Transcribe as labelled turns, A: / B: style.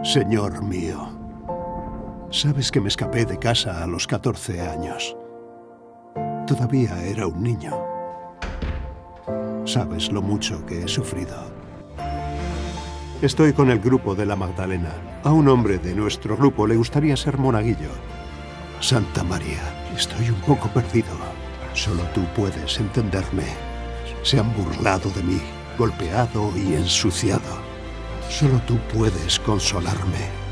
A: Señor mío, sabes que me escapé de casa a los 14 años. Todavía era un niño. Sabes lo mucho que he sufrido. Estoy con el grupo de la Magdalena. A un hombre de nuestro grupo le gustaría ser monaguillo. Santa María, estoy un poco perdido. Solo tú puedes entenderme. Se han burlado de mí, golpeado y ensuciado. Solo tú puedes consolarme.